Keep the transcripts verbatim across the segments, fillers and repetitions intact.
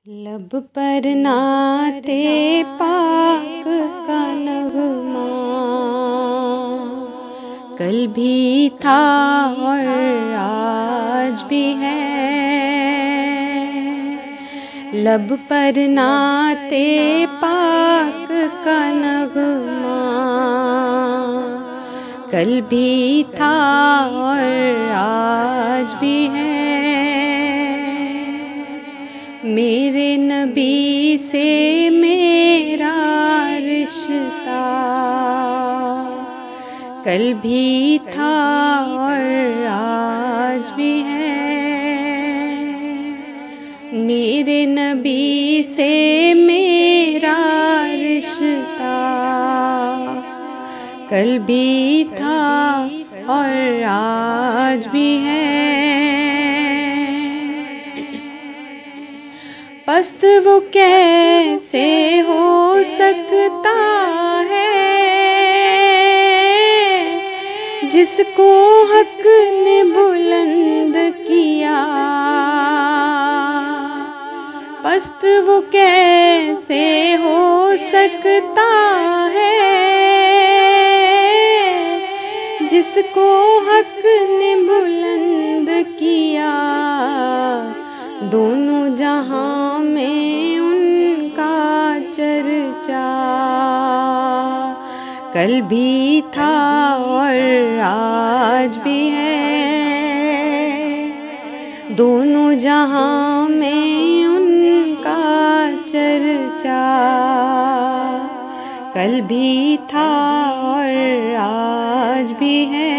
लब पर नाते पाक का नगमा कल भी था और आज भी है। लब पर नाते पाक का नगमा कल भी था और आज भी है। मेरे नबी से मेरा रिश्ता कल भी था और आज भी है। मेरे नबी से मेरा रिश्ता कल भी था और आज भी है। पस्त वो कैसे हो सकता है जिसको हक ने बुलंद किया। पस्त वो कैसे हो सकता है जिसको हक ने बुलंद किया। दोनों जहां में उनका चर्चा कल भी था और आज भी है। दोनों जहां में उनका चर्चा कल भी था और आज भी है।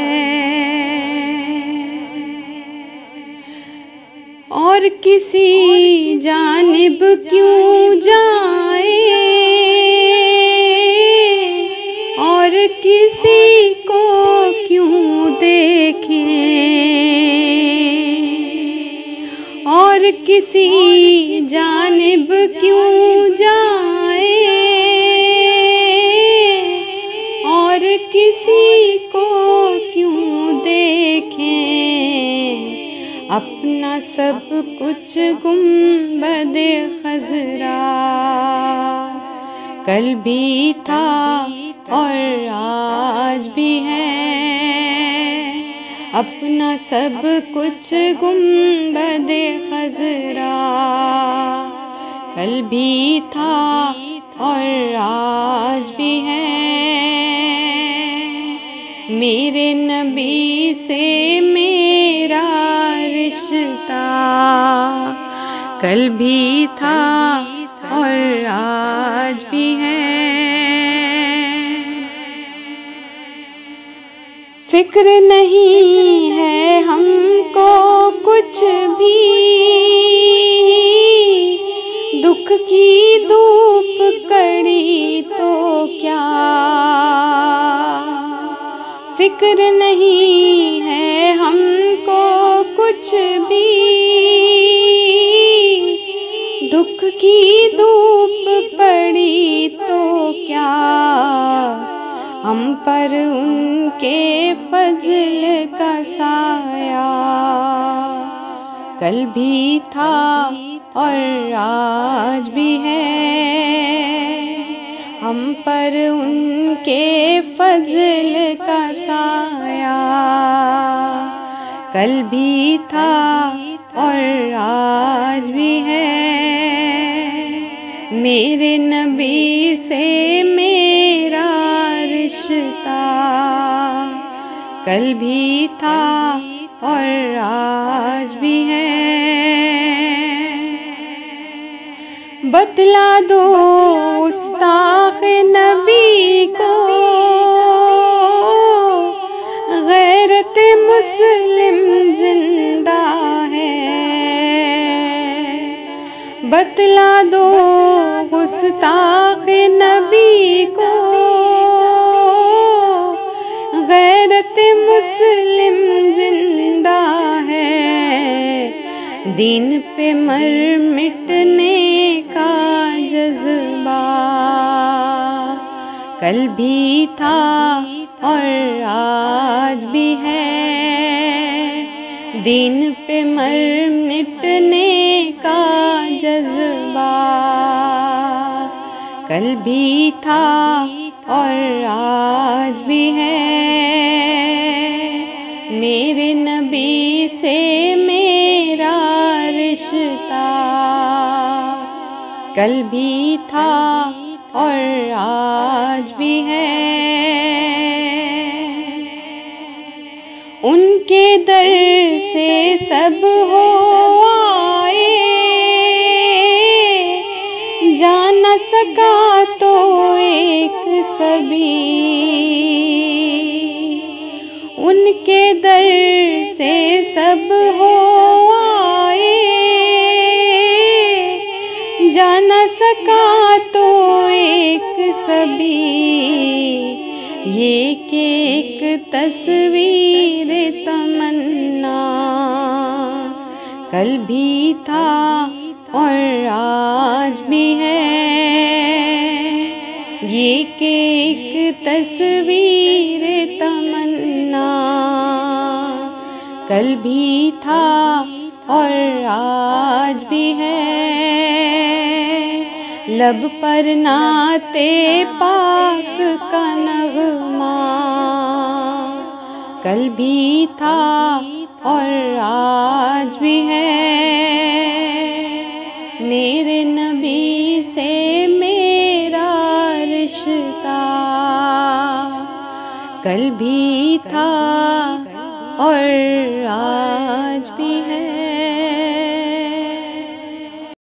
और किसी जानिब क्यों जाए और किसी को क्यों देखें और किसी जानिब क्यों जाए और किसी को क्यों देखें। अपना सब कुछ गुंबदे खजरा कल भी था और आज भी है। अपना सब कुछ गुंबदे खजरा कल भी था और आज भी है। मेरे नबी से मेरा रिश्ता कल भी था और आज भी है। फिक्र नहीं है हमको कुछ भी दुख की धूप कड़ी तो क्या। फिक्र नहीं है हमको कुछ भी दुख की धूप पड़ी तो क्या। हम पर उनके फजल का साया कल भी था और आज भी है। हम पर उनके फजल का साया कल भी था और आज भी है। मेरे नबी से मेरा रिश्ता कल भी था और आज भी है। बतला दो गुस्ताखे नबी को गैरत मुस्लिम जिंदा है। बतला दो गुस्ताखे नबी को गैरत मुस्लिम जिंदा है। दीन पे मर मिटने का जज्बा कल भी था और आज भी है। दीन पे मर मिटने का जज्बा, कल भी था और आज भी है। मेरे नबी से मेरा रिश्ता, कल भी था और आज भी है। उनके दर से सब हो आए, जा न सका तो एक सभी। उनके दर से सब हो आए, जा न सका तो एक सभी। ये कि एक तस्वीर तमन्ना, कल भी था और आज भी है। ये कि एक तस्वीर तमन्ना, कल भी था और आज भी है। लब पर नाते पाक का नगमा, कल भी था और आज भी है। मेरे नबी से मेरा रिश्ता, कल भी था और आज